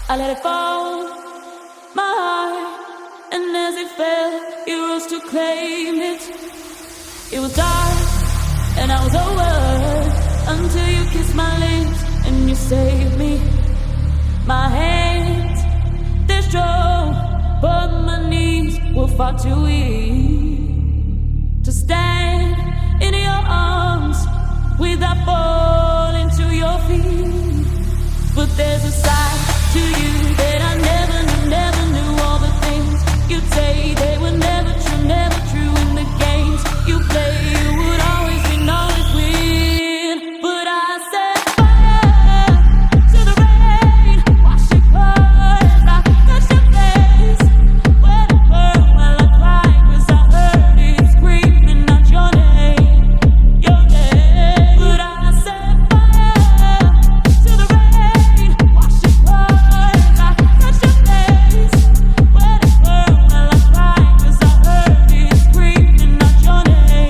I let it fall, my heart, and as it fell, you rose to claim it. It was dark, and I was over, until you kissed my lips, and you saved me. My hands, they're strong, but my knees were far too weak to stand in your arms without falling to your feet. But there's a side to you that I never knew. All the things you'd say, they were never true in the games you play. You would always win. But I set fire to the rain, wash it cold as I touched your face. When it burned while I cried, 'cause I heard it screaming out your name. But I set fire to the rain, wash it cold as I touched your face. When it burned while I cried, 'cause I heard it screaming out your name.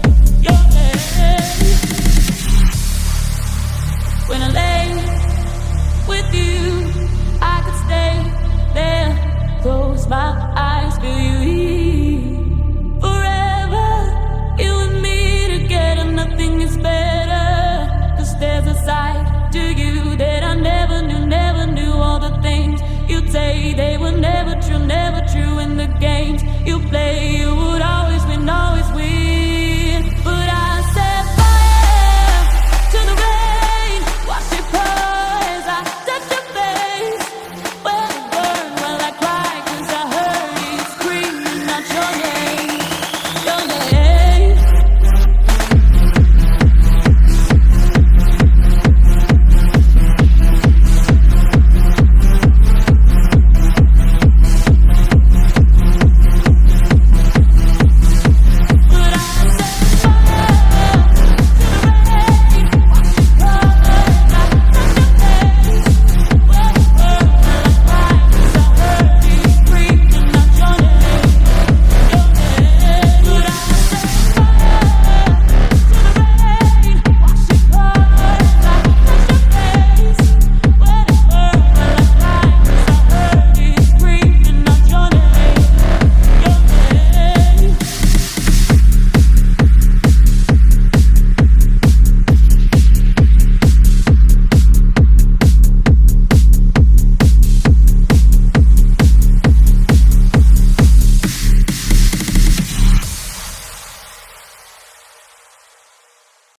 When I lay with you, I could stay there, close my eyes, feel you here. Forever, you and me together, nothing is better. 'Cause there's a side to you that I never knew. All the things you'd say, they were never true in the games you play. You would always